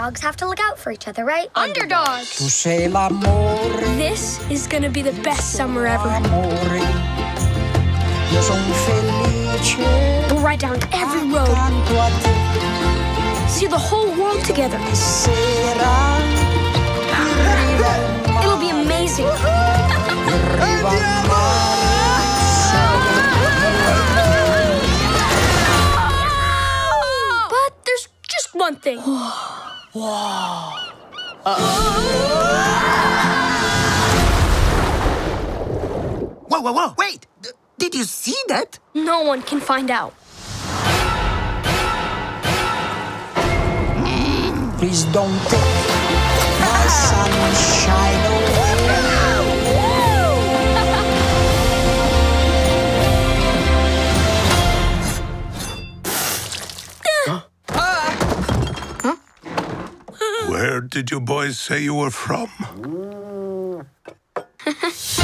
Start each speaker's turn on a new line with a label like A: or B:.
A: underdogs have to look out for each other, right?
B: Underdogs!
C: Tu sei l'amore.
B: This is gonna be the best summer ever.
C: Amore. Io son felice.
B: We'll ride down every road.
C: Accanto a te.
B: See the whole world together.
C: Sera. Arriva il mare.
B: It'll be amazing.
C: Arriva il mare.
B: But there's just one thing.
D: Wow. Whoa, wait! Did you see that?
B: No one can find out.
C: Please don't take my sunshine away.
E: Where did you boys say you were from?